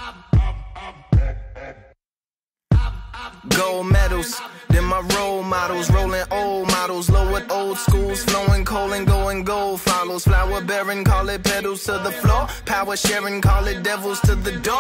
Gold medals, then my role models, rolling old models, lowered old schools, flowing coal and going gold follows. Flower bearing, call it pedals to the floor. Power sharing, call it devils to the door.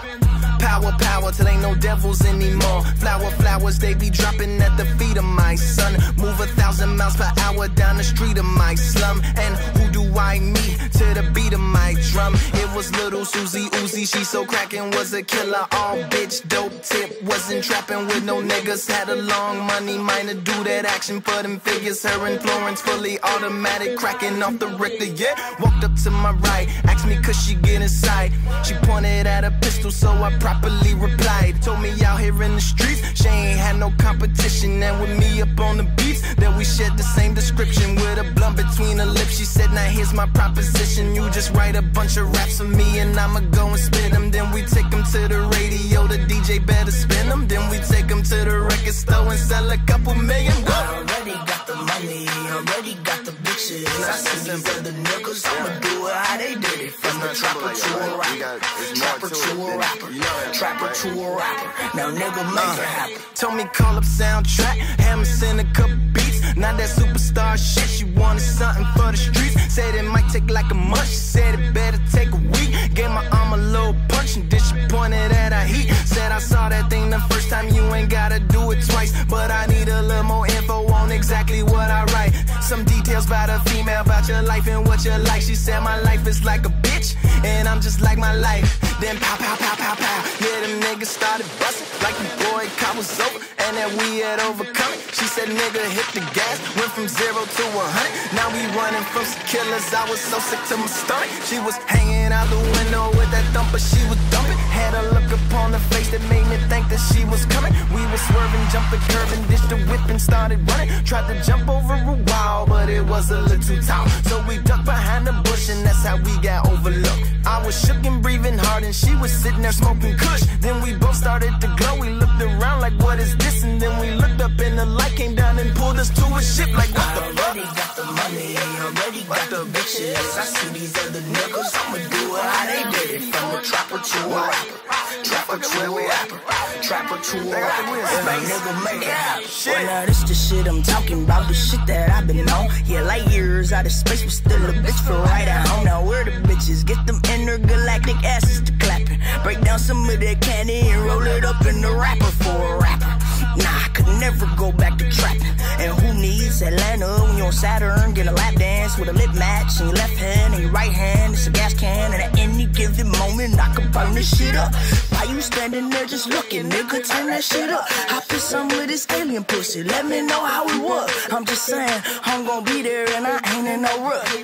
Power, power, till ain't no devils anymore. Flowers, they be dropping at the feet of my son. Move 1,000 miles per hour down the street of my slum. And who do I meet to the beat of my drum? It was little Susie Uzi, she so crackin', was a killer. All bitch, dope tip, wasn't trapping with no niggas. Had a long money minor, do that action for them figures. Her influence fully automatic, cracking off the Richter, yeah. Walked up to my right, asked me could she get inside. She pointed at a pistol, so I properly replied. Told me out here in the streets, she ain't had no competition. And with me up on the beats, that we shared the same description. With a blunt between her lips, she said, now here's my proposition. You just write a bunch of raps for me and I'ma go and spit them. Then we take them to the radio, the DJ better spin them. Then we take them to the record store and sell a couple million. I already got the money, already got the bitches. I see these other niggas, I'ma do it how they did it. From the trapper to a rapper, trapper to a rapper, trapper to a rapper. Now nigga make it happen. Told me call up Soundtrack, have me send a couple beats. Not that superstar shit, she wanted something for the streets. Said it might take like a month, she said it better take a week. Gave my arm a little punch and then she pointed at her heat. Said I saw that thing the first time, you ain't gotta do it twice. But I need a little more info on exactly what I write. Some details about a female, about your life and what you like. She said my life is like a bitch, and I'm just like my life. Then pow, pow, pow, pow, pow. Yeah, them niggas started busting like the boy cop was over, and that we had overcome it. She said nigga hit the gas, went from 0 to 100. Now we running from some killers, I was so sick to my stomach. She was hanging out the window with that thumper, she was dumping. Had a look upon her face that made me think that she was coming. We were swerving, jumping, curving, ditched the whip and started running. Tried to jump over a wall, but it was a little too tall. So we ducked behind the bush and that's how we got overlooked. I was shook and breathing hard and she was sitting there smoking kush. Then we both started to glow, we looked around like what is this? And then we looked up and the light came down and pulled us to a ship like what the fuck? Already got the money, already got the bitches. I see these other niggas, I'ma do it how they did it. From the trapper to a rapper, trapper to a rapper, trapper to a rapper. Every nigga make it happen. Well, now this the shit I'm talking about, the shit that I've been on. Yeah, light years out of space, but still a bitch for right at home. Now where the bitches get them intergalactic asses to clapping. Break down some of that candy and roll it up in the rapper for a rapper. Nah, I could never go back to trapping. And who needs Atlanta when you're on Saturn? Get a lap dance with a lip match in your left hand and your right hand. It's a gas can, and at any given moment I can burn this shit up. Why you standing there just looking, nigga? Turn that shit up. I put some with this alien pussy. Let me know how it was. I'm just saying, I'm gonna be there and I ain't in no rush.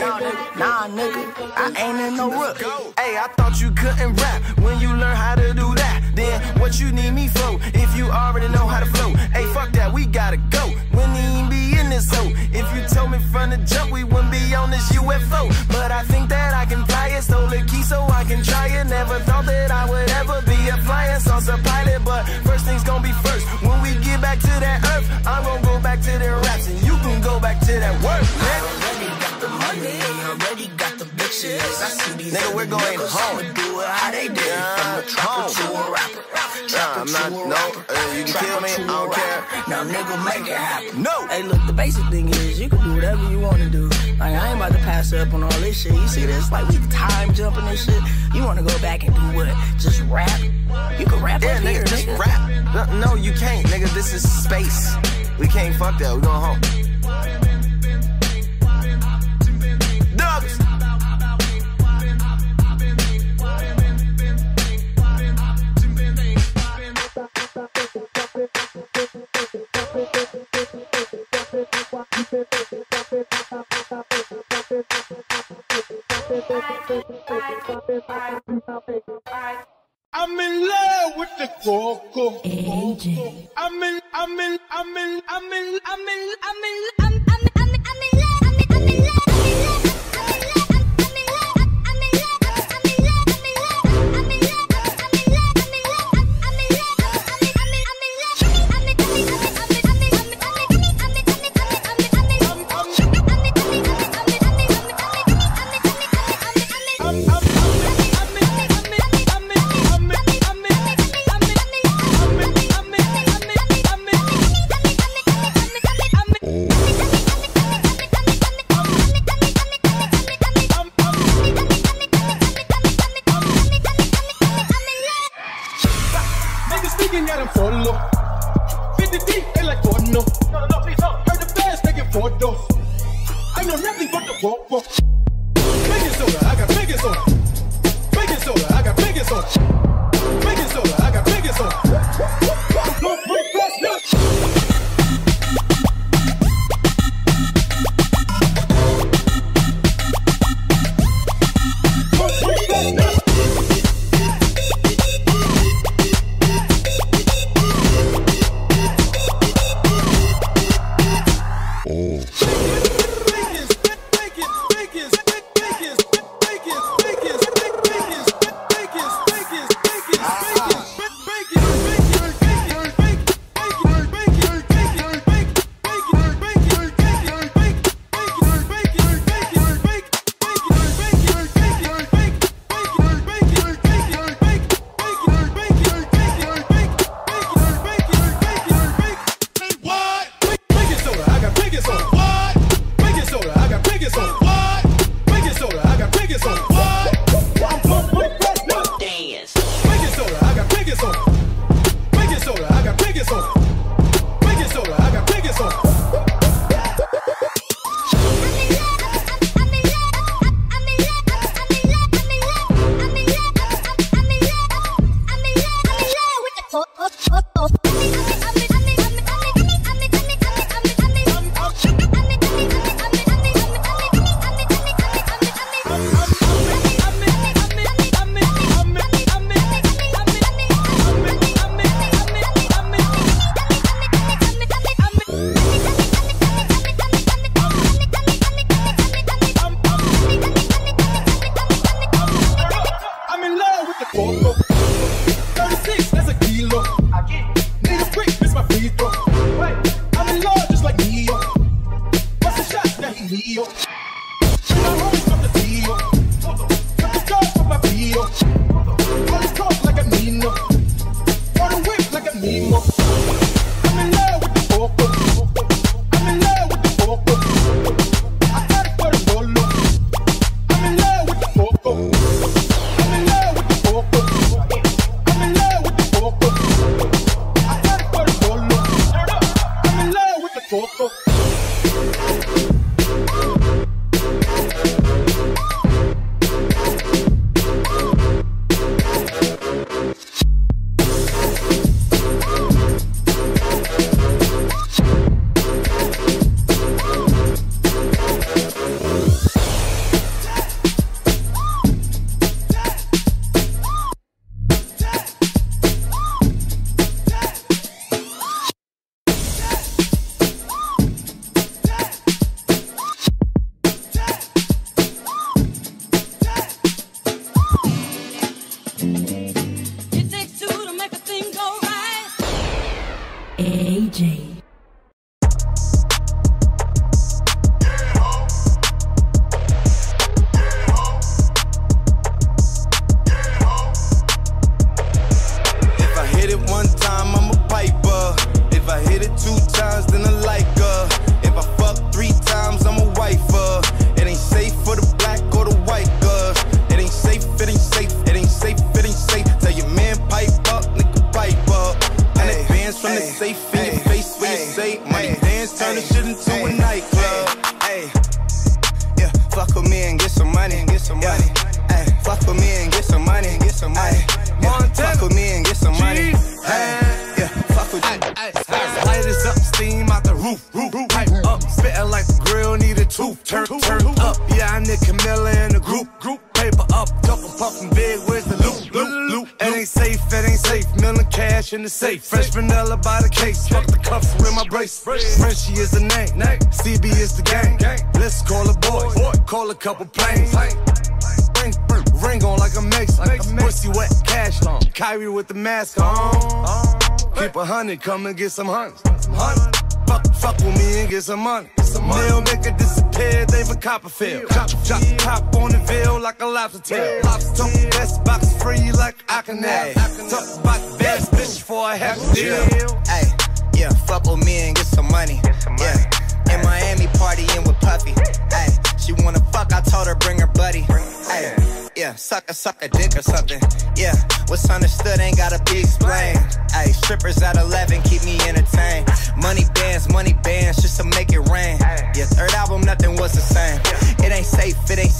Nah, nigga, I ain't in no rush. Hey, I thought you couldn't rap when you learn how to do that. Then what you need me for if you already know how to flow? Hey, fuck that, we gotta go. Wouldn't even be in this hoe. If you told me from the jump, we wouldn't be on this UFO. But I think that I can fly it, stole the key so I can try it. Never thought that I would ever be a flying saucer pilot. But first things gonna be first. When we get back to that earth, I'm gonna go back to the raps and you can go back to that work, man. Already got the money, already got the bitches. I see these nigga, we're going niggas, home. I'ma do it how they did it. From the trapper to a rapper, trapper to a rapper, you can kill me, I don't care. Now nigga, make it happen. No. Hey, look, the basic thing is you can do whatever you want to do. Like, I ain't about to pass up on all this shit. You see this? Like, we time jumping this shit. You want to go back and do what? Just rap? You can rap up here, just nigga. rap. No, you can't, nigga. This is space. We can't fuck that. We going home. Dubs. I'm in love with the coco. AJ. I'm in got him solo. 50 deep, they like porno. No, please don't. Heard the fans taking photos. I know nothing but the walk. Baking soda, I got baking soda. Baking soda, I got baking soda. Baking soda, I got baking soda. Don't break fast nuts. In the safe, fresh vanilla by the case. Fuck the cuffs with my brace. Frenchie is the name, CB is the gang. Let's call a boy, call a couple planes. Ring on like a mace, pussy wet, cash long. Kyrie with the mask on. Keep 100, come and get some hunts. Fuck with me and get some money. They'll make it disappear, they for Copperfield. Chop on the veil like a lobster tail. Talk best box free like I can have. Talk about the best bitch for a half deal. Ay, yeah, fuck with me and get some money. Yeah, in Miami partying with Puffy. Ay, she wanna fuck, I told her bring her buddy. Ay, Yeah, suck a dick or something. Yeah, what's understood ain't gotta be explained. Ayy, strippers at 11 keep me entertained. Money bands just to make it rain. Yeah, third album, nothing was the same. It ain't safe,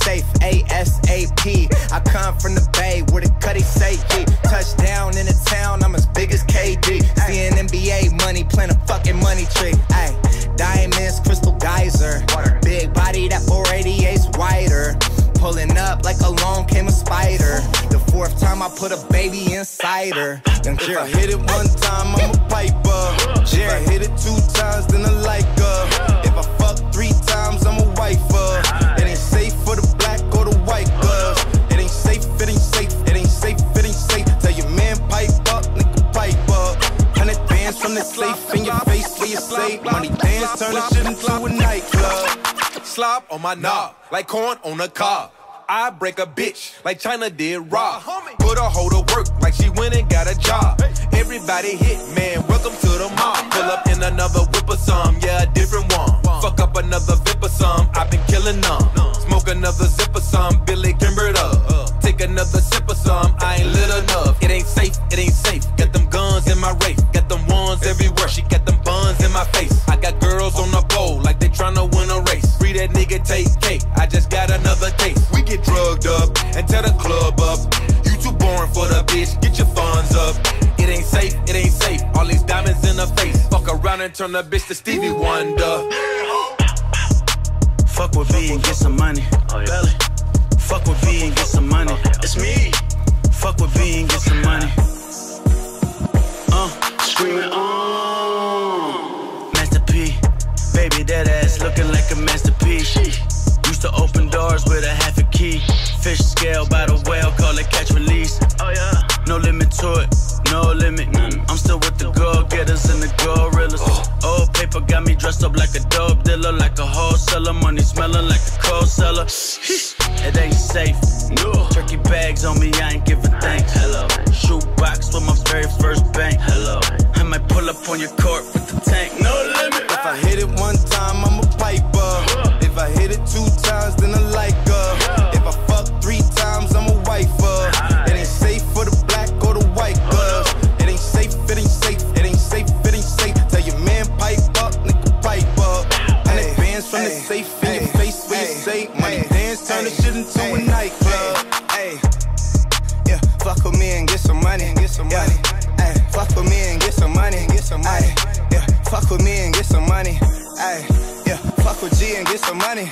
ASAP. I come from the Bay where the Cuddy say G. Touchdown in the town, I'm as big as KD. Seeing NBA money, playing a fucking money tree. Ayy, diamonds, crystal geyser. Big body, that 488's wider. Pulling up like along came a spider. The fourth time I put a baby inside her. If I hit it one time, I'm a piper. If I hit it 2 times, then I like her. If I fuck 3 times, I'm a wifer. It ain't safe for the black or the white girls. It ain't safe, it ain't safe, it ain't safe, it ain't safe. Tell your man pipe up, nigga pipe up. 100 bands from the safe in your face where you say money dance, turn this shit into a nightclub. Slop on my knob, like corn on a cob. I break a bitch like China did Rob. Put a hoe to work like she went and got a job. Everybody hit, man, welcome to the mob. Pull up in another whip or some, yeah, a different one. Fuck up another vip or some, I've been killing them. Smoke another zip or some, Billy Kimbered up. Take another sip or some, I ain't lit enough. It ain't safe, got them guns in my race. Got them ones everywhere, she got them buns in my face. I got girls on the pole like they tryna win a race. Free that nigga, take cake, I just got another case. We get drugged up and tear the club up. You too boring for the bitch, get your funds up. It ain't safe, all these diamonds in her face. Fuck around and turn the bitch to Stevie Wonder. Fuck with B and get some money. Belly. Fuck with B and get some money. It's me. Fuck with B and get some money. Screaming Master P. Baby, that ass looking like a masterpiece. Used to open doors with a half a key. Fish scale by the whale, call it catch release. Oh yeah. No limit to it, no limit. I'm still with the go-getters and the gorillas. Old paper got me dressed up like a dope dealer, like a wholesaler. Money smelling like a cold seller. It ain't safe. No. Turkey bags on me, I ain't giving thanks. Hello. Shoe box with my very first bank. Hello. I might pull up on your court with the tank. No limit. If I hit it one time, I'm a piper. If I hit it 2 times, then I like her. If I fuck 3 times, I'm a wifer. It ain't safe for the black or the white girls. It ain't safe, it ain't safe, it ain't safe, it ain't safe. Tell your man pipe up, nigga pipe up. 100 bands from the safe in your face where you say money dance, turn this shit into a nightclub. Yeah, fuck with me and get some money. Yeah, fuck with me and get some money. Yeah, fuck with me and get some money. Yeah, fuck with G and get some money.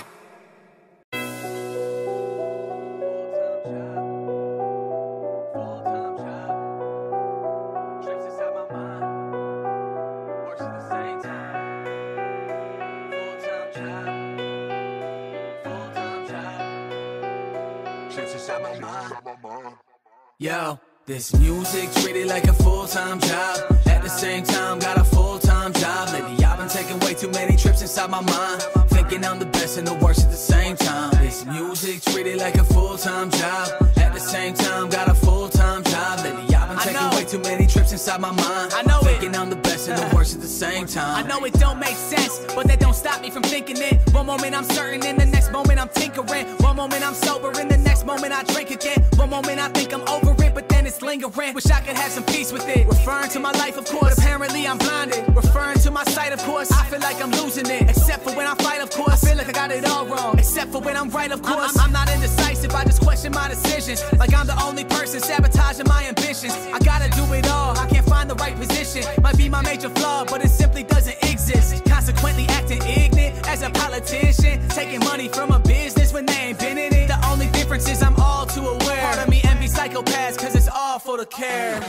Yo, this music treated like a full-time job. At the same time, got a full-time job. Lately, I've been taking way too many trips inside my mind, thinking I'm the best and the worst at the same time. This music treated like a full-time job. At the same time, got a full-time job. Lately, I've been taking way too many trips inside my mind, thinking I'm the best and the worst at the same time. I know it don't make sense, but that don't stop me from thinking it. One moment I'm certain, in the next moment I'm tinkering. One moment I'm sober, in the next moment I drink again. One moment I think I'm over it, but then it's lingering. Wish I could have some peace with it. Referring to my life, of course, but apparently I'm blinded. Referring to my sight, of course, I feel like I'm losing it. Except for when I fight, of course, I feel like I got it all wrong. Except for when I'm right, of course, I'm not indecisive, I just question my decisions. Like I'm the only person sabotaging my ambitions. I gotta do it all, I can't find the right position. Might be my major flaw, but it simply doesn't exist. Consequently acting ignorant as a politician, taking money from a business when they ain't been in it. The only difference is I'm all too aware. Part of me envy psychopaths, cause it's all for the care.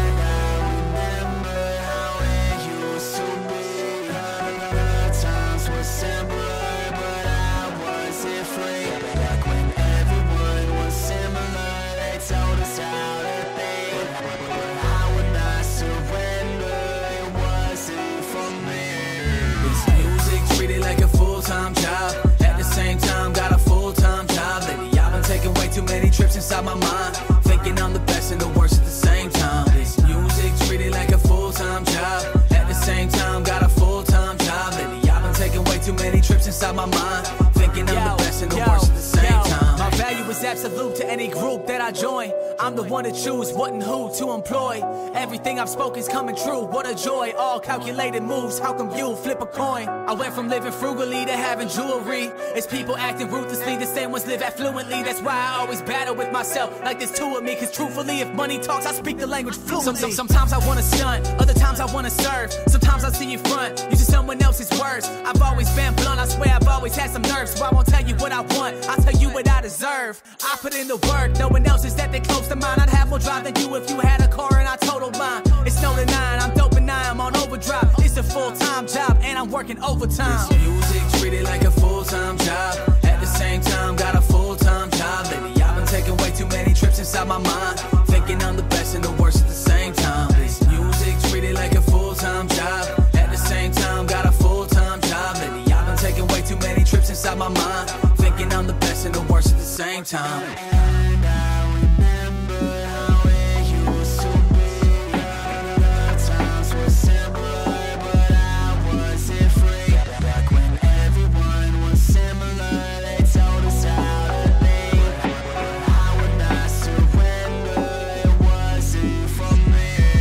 Trips inside my mind, thinking I'm the best and the worst at the same time. This music treated like a full-time job. At the same time, got a full-time job. Lately, I've been taking way too many trips inside my mind, thinking I'm the best and the worst at the same time. My value is absolute to any group that I join. I'm the one to choose what and who to employ. Everything I've spoken's coming true, what a joy. All calculated moves, how come you flip a coin? I went from living frugally to having jewelry. It's people acting ruthlessly, the same ones live affluently. That's why I always battle with myself, like there's two of me. Cause truthfully, if money talks, I speak the language fluently. Sometimes I wanna stunt, other times I wanna serve. Sometimes I see you front, using someone else's words. I've always been blunt, I swear I've always had some nerves. So I won't tell you what I want, I'll tell you what I deserve. I put in the work, no one else is that they close to mine. I'd have more drive than you if you had a car and I totaled mine. It's no denying, I'm dope and I'm on overdrive. It's a full-time job and I'm working overtime. This music treated like a full-time job. At the same time, got a full-time job. Lately I've been taking way too many trips inside my mind, thinking I'm the best and the worst at the same time. This music treated like a full-time job. At the same time, got a full-time job. Lately I've been taking way too many trips inside my mind, thinking I'm the best and the worst at the same time. And I remember how it used to be. The times were simpler, but I wasn't free. Back when everyone was similar, they told us how to be. I would not surrender, it wasn't for me.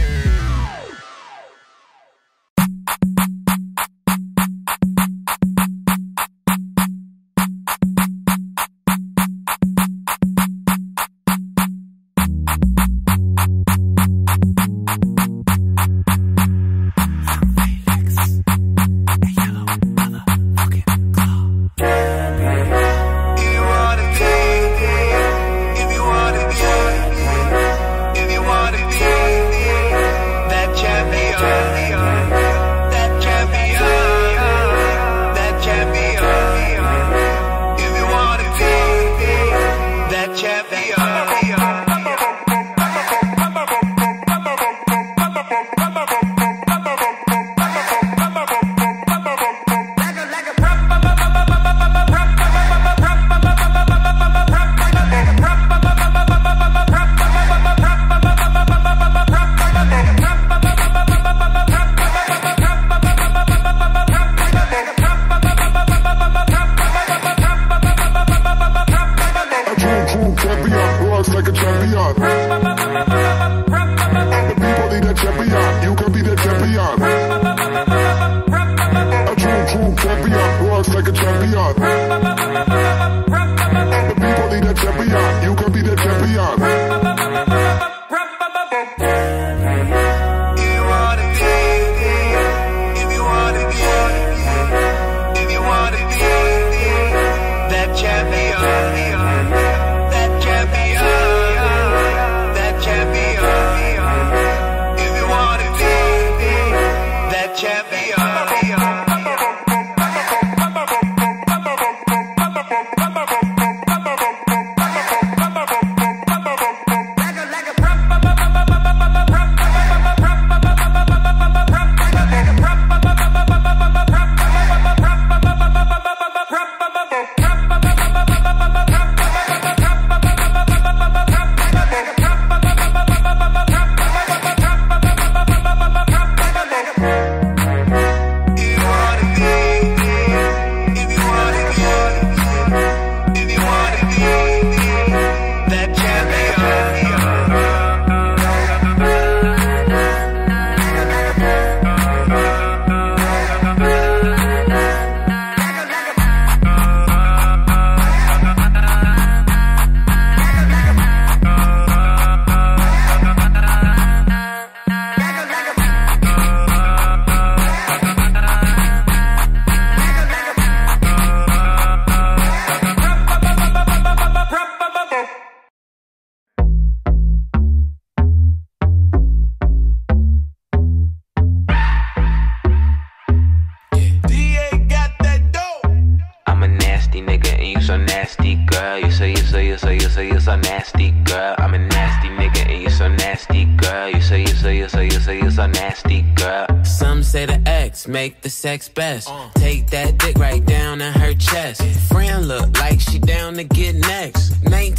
Make the sex best. Take that dick right down in her chest. Friend look like she down to get next.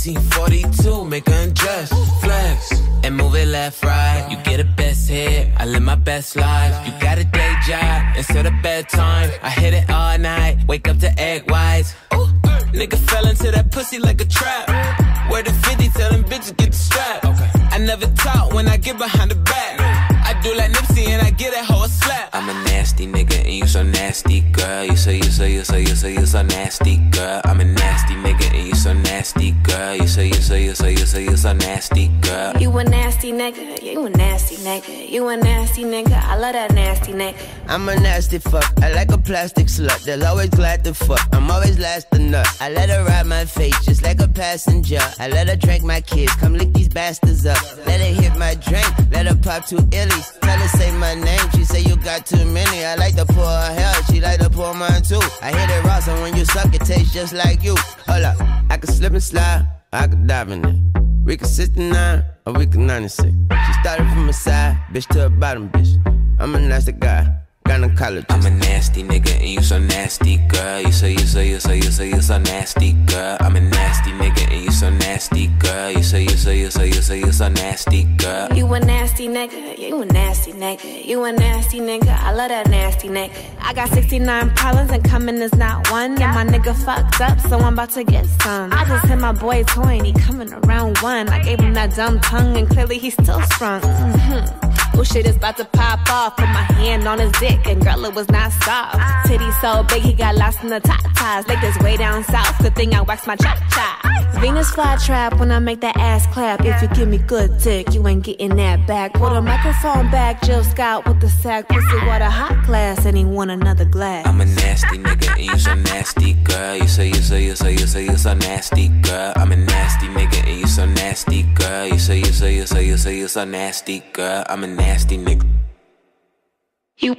1942, make her undress. Flex and move it left, right. You get a best hit, I live my best life. You got a day job instead of bedtime. I hit it all night, wake up to egg whites. Ooh, nigga fell into that pussy like a trap. Where the 50, tell them bitches get the strap. I never talk when I get behind the back. I do like Nipsey and I get that hoe a slap. I'm a nasty nigga and you so nasty, girl. You so nasty, girl. I'm a nasty nigga and you so nasty, girl. You so nasty, girl. You a nasty nigga, you a nasty nigga. You a nasty nigga, I love that nasty nigga. I'm a nasty fuck, I like a plastic slut. That's always glad to fuck, I'm always last to nut. I let her ride my face just like a passenger. I let her drink my kids, come lick these bastards up. Let her hit my drink, let her pop 2 illies. Tell her say my name, she say you got too many. I like to pour her hair, she like to pour mine too. I hit it raw, so when you suck it tastes just like you. Hold up, I can slip and slide, I can dive in it. We can 69 or we can 96. She started from a side, bitch to a bottom, bitch. I'm a nasty guy, gynecologist. I'm a nasty nigga and you so nasty, girl. You so nasty, girl. I'm a nasty nigga and you so nasty, girl. You so nasty, girl. You a nasty nigga, you a nasty nigga. You a nasty nigga, I love that nasty nigga. I got 69 problems and coming is not one. Yeah, my nigga fucked up, so I'm about to get some. I just hit my boy toy and he coming around 1. I gave him that dumb tongue and clearly he's still sprung. Oh shit is about to pop off. Put my hand on his dick and girl it was not soft. Titty so big he got lost in the top ties. Like this way down south, good thing I waxed my cha-cha. Venus flytrap when I make that ass clap. If you give me good dick, you ain't getting that back. Put a microphone back, Jill Scott with the sack. Pussy water hot glass and he want another glass. I'm a nasty nigga and you so nasty, girl. You so nasty, girl. I'm a nasty nigga and you so nasty, girl. You so nasty, girl. I'm a nasty nigga. You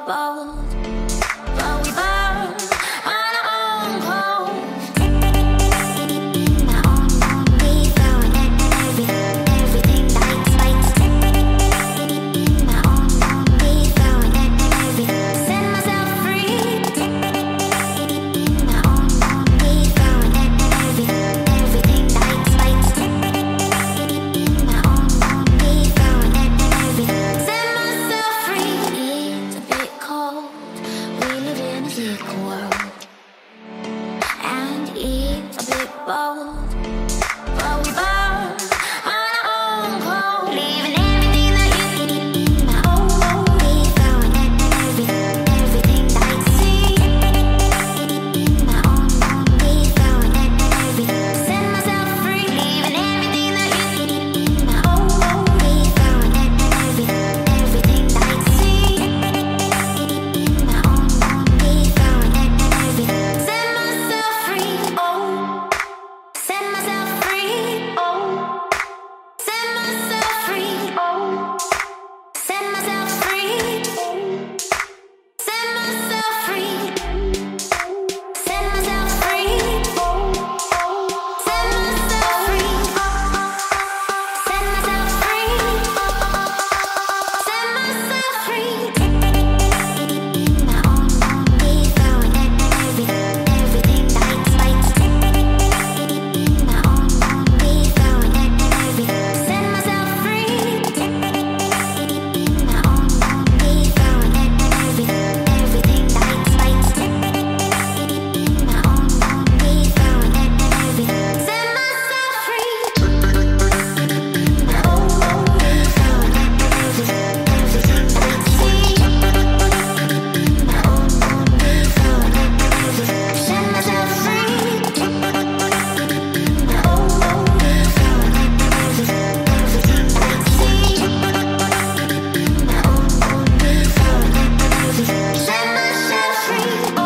bold, but we burn on our own clothes. My own we found everything lights. My own we found everything. Set myself free. My own we found everything lights. My own we found everything. Set myself free. It's a bit cold. We live in a sick world, and it's a bit bold, but we burn on our own clothes, leaving everything that you need. My own we found everything that I see. My own we found everything. Set myself free, leaving everything that you need. My own we found everything that I see. My own we found everything. Set myself free, oh. Set myself free, oh. Set myself free, oh. Set myself free, oh. Set myself free. Set myself free, oh. Set myself free, oh. Set myself free, oh. Set myself free. My own we found everything lights. My own we found everything. Set myself free. My own we found everything lights. My own we found everything. Set myself free. My own we found everything lights. My own we found everything. Set myself free. My own we found everything lights. My own we found everything. Set myself free. Oh,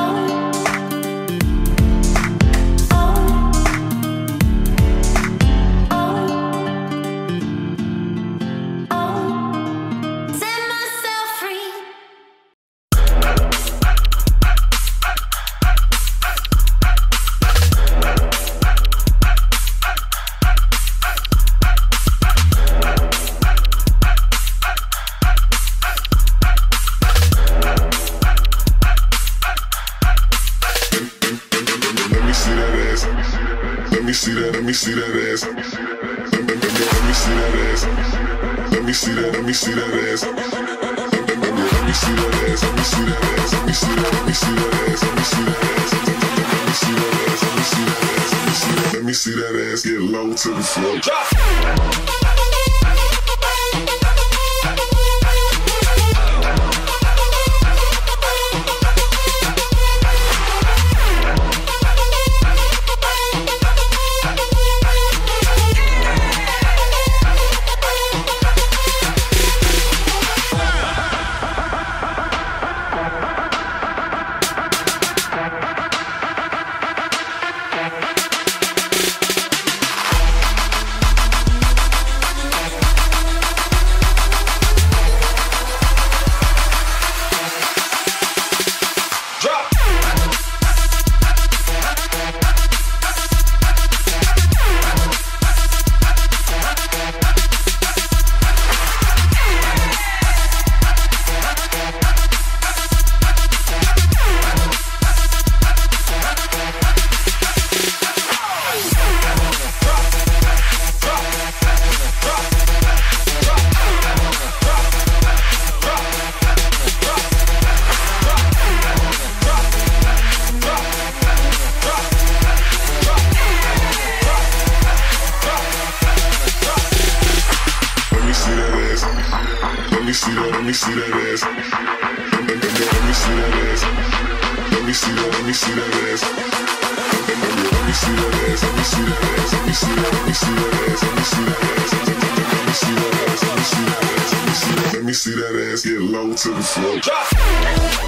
set myself free. Let me see that ass. Let me see that. Let me see that ass. Let me see that ass. Let me see that. Let me see that ass. Let me see that ass. Let me see that ass. Let me see that. Let me see that ass. Let me see that ass. Let me see that ass. Let me see that ass. Let me see that ass get low to the floor. Let me see that ass. Let me see that ass. Let me see that ass. Let me see that. Let me see that ass. Let me see that ass. Let me see that ass. Let me see that. Let me see that ass. Let me see that ass. Let me see that ass. Let me see that ass. Let me see that ass get low to the floor.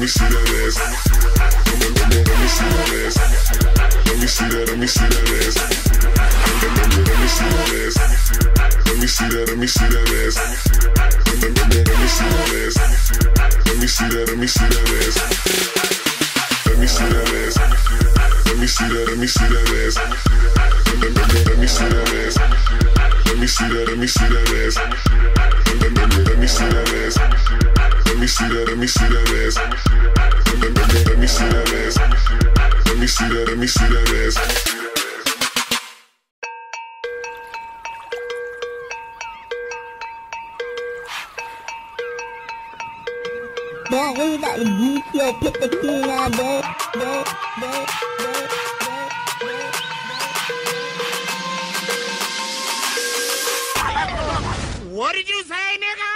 me see that ass. Let me see that ass. Let me see that, let me see that ass. Let me see that ass. Let me see that, let me see that ass. Let me see that ass. Let me see that, let me see that ass. Let me see that ass. Let me see that, let me see that ass. Let me see that ass. Let me see that, let me see that ass. Let me see that ass. Let me see that, let me see that ass. Let me see that ass. Let me see that, let me see that ass. Boy, we got the beat, yo, put the king on there. What did you say, nigga?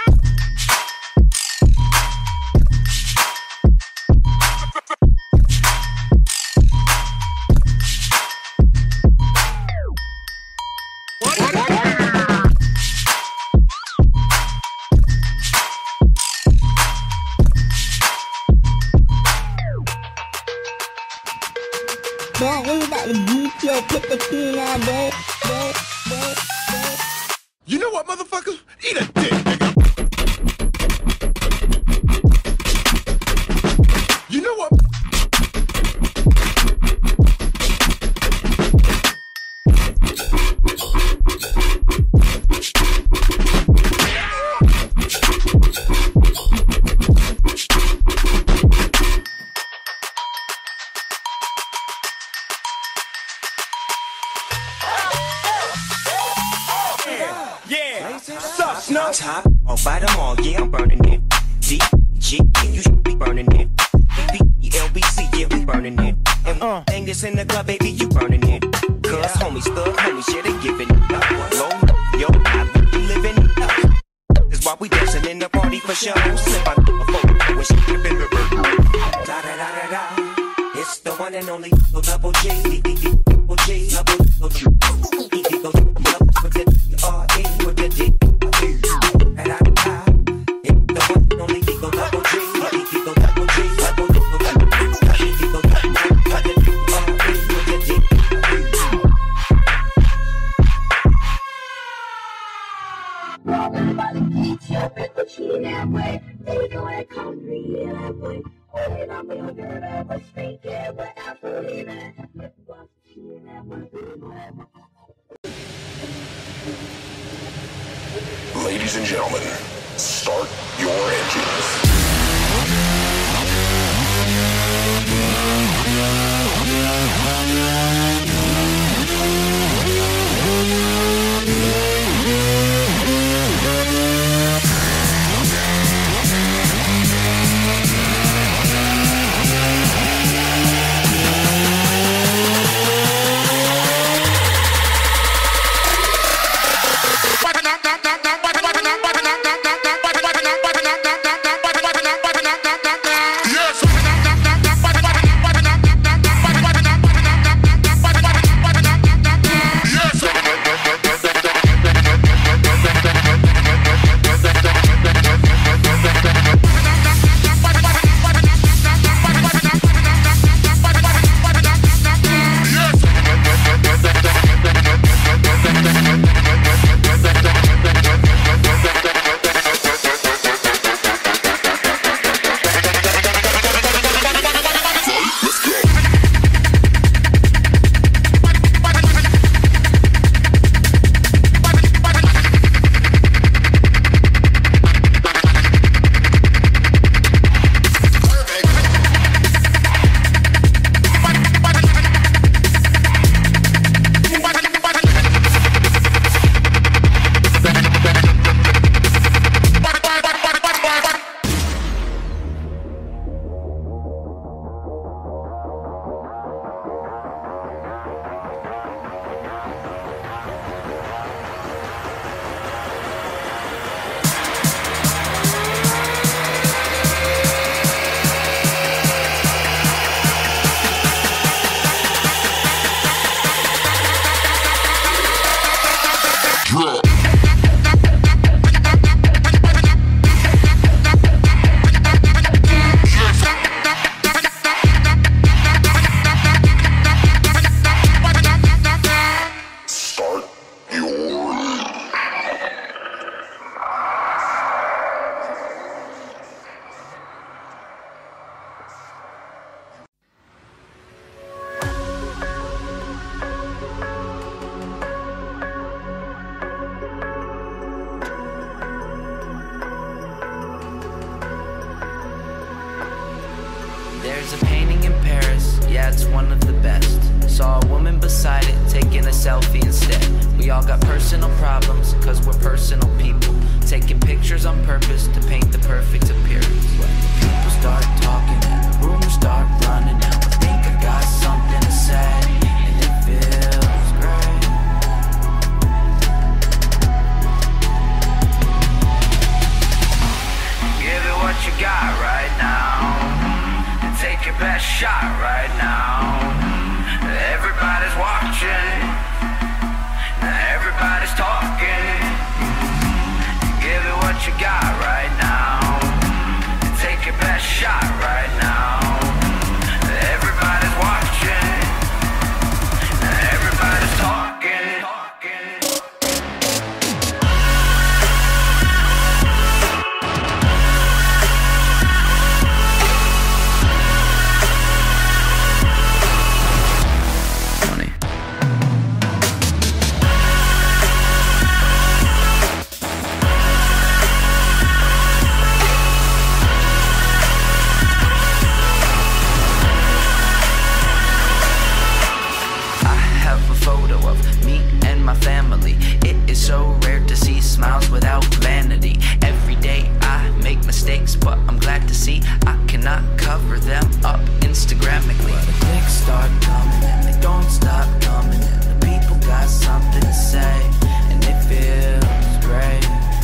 Boy, we got the beat, yo, put the king on there. You know what, motherfucker? Eat a dick, nigga. You know what? No top, I'll fight them all, yeah, I'm burning it. D, G, you should be burning it. B, LBC, yeah, we burning it. And thing that's in the club, baby, you burning it. Cause homies, thug homies, yeah, they giving it up. Low, yo, I be living it up. That's why we dancing in the party for show. Slip out the phone, when she flipping the bird. Da da da da da. It's the one and only double G, double G, double G. With the R-E, with the D. Ladies and gentlemen, start your engines. personal problems, cause we're personal people. Taking pictures on purpose to paint the perfect appearance. People start talking and rumors start running. Now I think I got something to say, and it feels great. Give it what you got right now, and take your best shot right now. Everybody's watching, everybody's talking. Give it what you got right now, and take your best shot right now. Everybody's watching, everybody's talking. Family. It is so rare to see smiles without vanity. Every day I make mistakes, but I'm glad to see I cannot cover them up Instagrammically. The clicks start coming and they don't stop coming, and the people got something to say, and it feels great.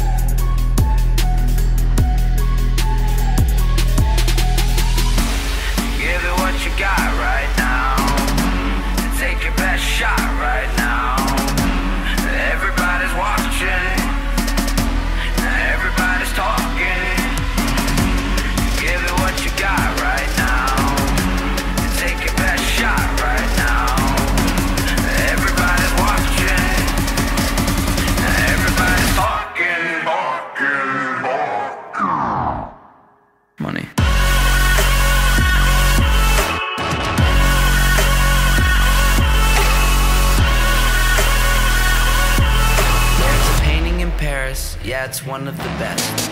Give it what you got right now, and take your best shot right now. Everybody's watching, everybody's talking. Give it what you got right now, and take your best shot right now. Everybody's watching, everybody's talking. Money. Paris, yeah, it's one of the best.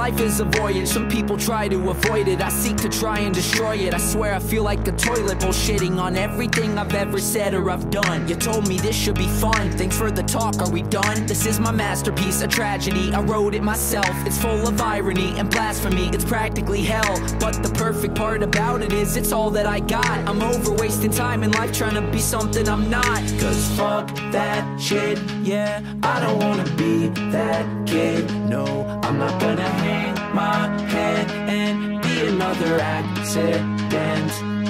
life is a voyage, some people try to avoid it. I seek to try and destroy it. I swear I feel like a toilet, bullshitting on everything I've ever said or I've done. You told me this should be fun, thanks for the talk, are we done? This is my masterpiece, a tragedy, I wrote it myself. It's full of irony and blasphemy, it's practically hell. But the perfect part about it is it's all that I got. I'm over wasting time in life trying to be something I'm not. Cause fuck that shit, yeah, I don't wanna be that kid. No, I'm not gonna hang my head and be another accident.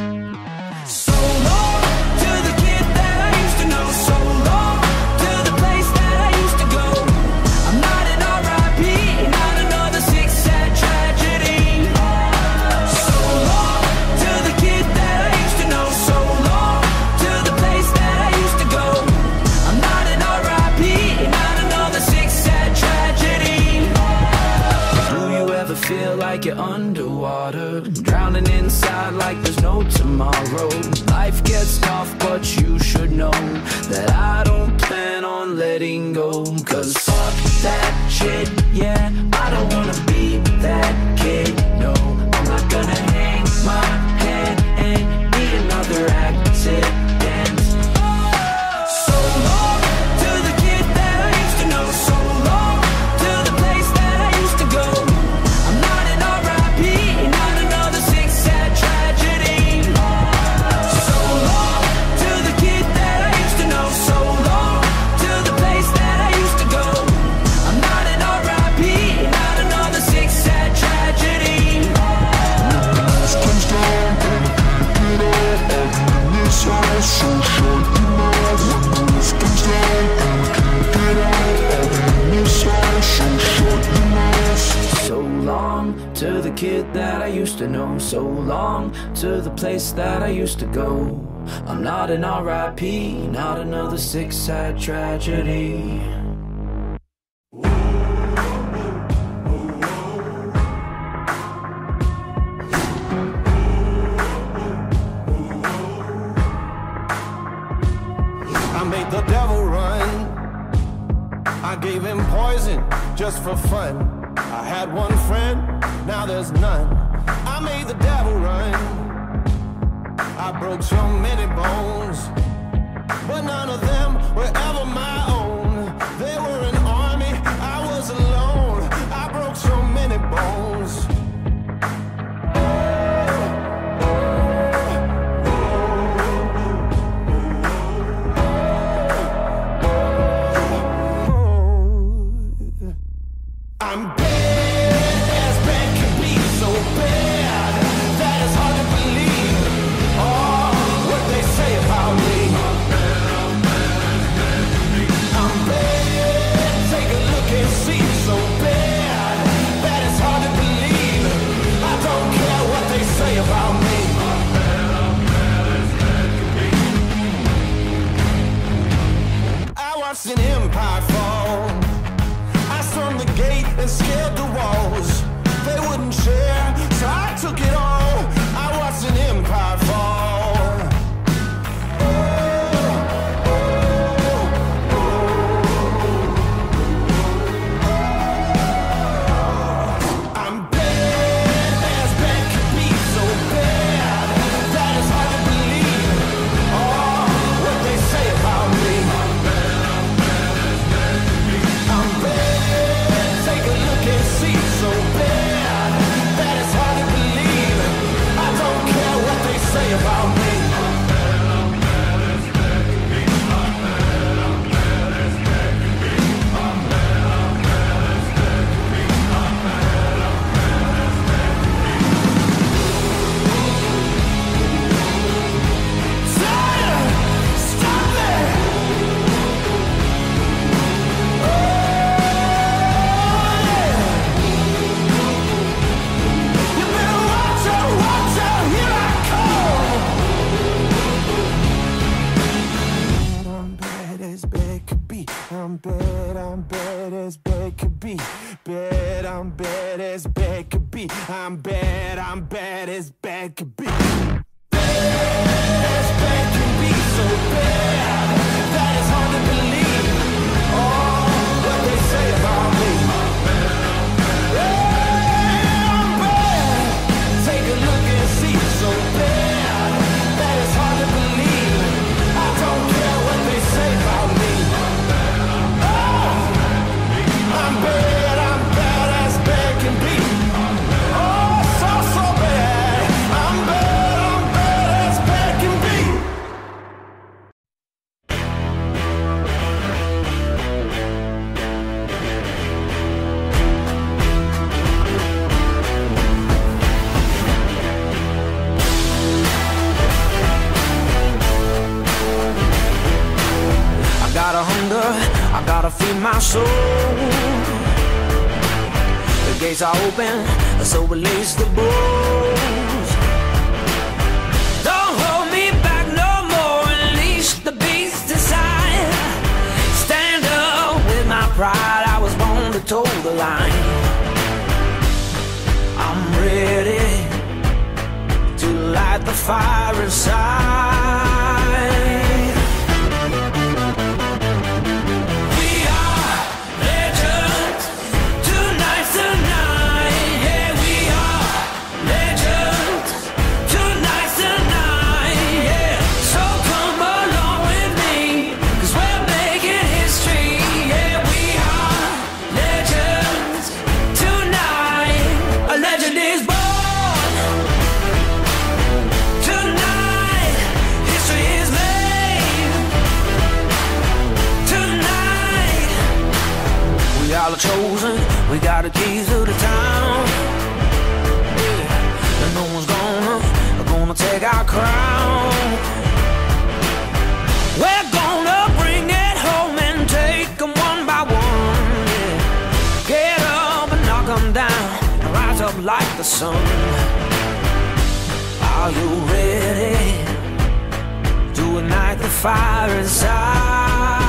So long to the kid that I used to know. So long to the place that I used to go. I'm not an R.I.P., not another sick, sad tragedy. So long to the kid that I used to know. So long to the place that I used to go. I'm not an R.I.P., not another sick, sad tragedy. Do you ever feel like you're underwater, drowning inside like there's no tomorrow? Life gets tough, but you should know that I don't plan on letting go. Cause fuck that shit, yeah, I don't wanna be that kid. No, I'm not gonna hang my head and be another accident. So long to the kid that I used to know. So long to the place that I used to go. I'm not an R.I.P., not another sick, sad tragedy. So long to the kid that I used to know. So long to the place that I used to go. I'm not an R.I.P., not another sick, sad tragedy. Comes down and get up in this house, so shut your mouth. When the roof comes down and get up in this house, so shut your mouth. So long to the kid that I used to know. So long to the place that I used to go. I'm not an R.I.P., not another sick, sad tragedy. I made the devil run. I gave him poison just for fun. I had one friend, now there's none. I made the devil run. I broke so many bones, but none of them were ever my own. They were an army, I was alone. I broke so many bones. I'm bad as bad can be, so bad that it's hard to believe. Oh, what they say about me. I'm bad, take a look and see. So bad that it's hard to believe. I don't care what they say about me. I watched an empire fall. I stormed the gate and scaled the walls. They wouldn't share, so I took it all. I watched an empire fall. I'm bad as bad can be, so bad that it's hard to believe. Oh, what they say about me. I'm bad, take a look and see. So bad that it's hard to believe. I don't care what they say about me. Stop me! You better watch out, here I come. I'm bad as bad could be. I'm bad as bad could be. I'm bad as bad could be. I'm bad as bad could be. Bad as bad can be, so bad that it's hard to believe. Oh, what they say about me. Yeah. my soul. The gates are open, so release the bulls. Don't hold me back no more, unleash the beast inside. Stand up with my pride, I was born to toe the line. I'm ready to light the fire inside. Chosen, we got the keys to the town, yeah. And no one's gonna take our crown. We're gonna bring it home and take them one by one, yeah. Get up and knock them down and rise up like the sun. Are you ready to ignite the fire inside?